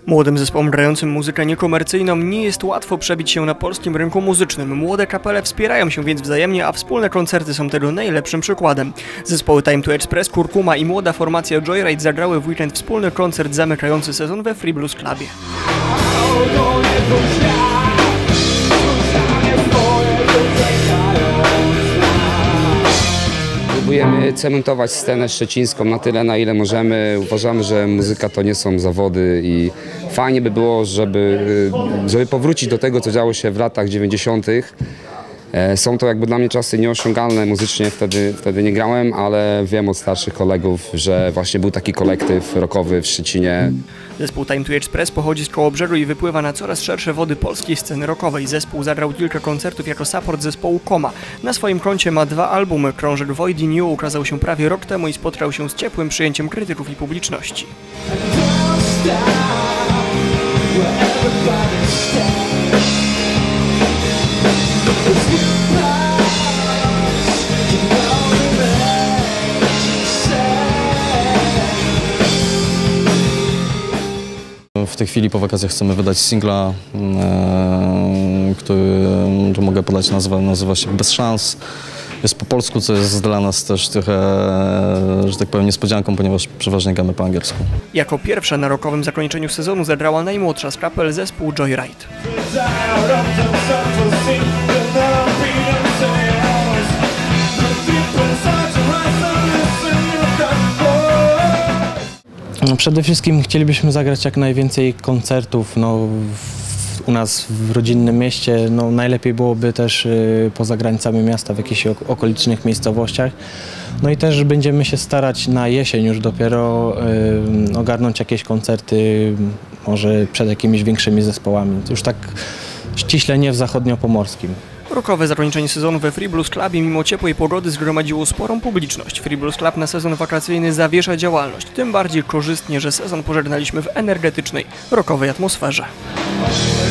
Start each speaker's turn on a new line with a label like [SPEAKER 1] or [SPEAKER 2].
[SPEAKER 1] Młodym zespołom grającym muzykę niekomercyjną nie jest łatwo przebić się na polskim rynku muzycznym. Młode kapele wspierają się więc wzajemnie, a wspólne koncerty są tego najlepszym przykładem. Zespoły Time to Express, Kurkuma i młoda formacja Joyride zagrały w weekend wspólny koncert zamykający sezon we Free Blues Clubie.
[SPEAKER 2] Próbujemy cementować scenę szczecińską na tyle, na ile możemy. Uważamy, że muzyka to nie są zawody i fajnie by było, żeby powrócić do tego, co działo się w latach 90. Są to jakby dla mnie czasy nieosiągalne muzycznie, wtedy nie grałem, ale wiem od starszych kolegów, że właśnie był taki kolektyw rockowy w Szczecinie.
[SPEAKER 1] Zespół Time to Express pochodzi z Kołobrzegu i wypływa na coraz szersze wody polskiej sceny rockowej. Zespół zagrał kilka koncertów jako support zespołu Koma. Na swoim koncie ma 2 albumy. Krążek Void in You ukazał się prawie rok temu i spotkał się z ciepłym przyjęciem krytyków i publiczności.
[SPEAKER 3] W tej chwili po wakacjach chcemy wydać singla, który mogę podać nazwę, nazywa się Bez szans. Jest po polsku, co jest dla nas też trochę, że tak powiem, niespodzianką, ponieważ przeważnie gramy po angielsku.
[SPEAKER 1] Jako pierwsza na rockowym zakończeniu sezonu zagrała najmłodsza z kapel zespół Joyride.
[SPEAKER 4] No przede wszystkim chcielibyśmy zagrać jak najwięcej koncertów u nas w rodzinnym mieście. No, najlepiej byłoby też poza granicami miasta w jakichś okolicznych miejscowościach. No i też będziemy się starać na jesień już dopiero ogarnąć jakieś koncerty, może przed jakimiś większymi zespołami. Już tak ściśle nie w zachodniopomorskim.
[SPEAKER 1] Rockowe zakończenie sezonu we Free Blues Clubie mimo ciepłej pogody zgromadziło sporą publiczność. Free Blues Club na sezon wakacyjny zawiesza działalność. Tym bardziej korzystnie, że sezon pożegnaliśmy w energetycznej, rockowej atmosferze.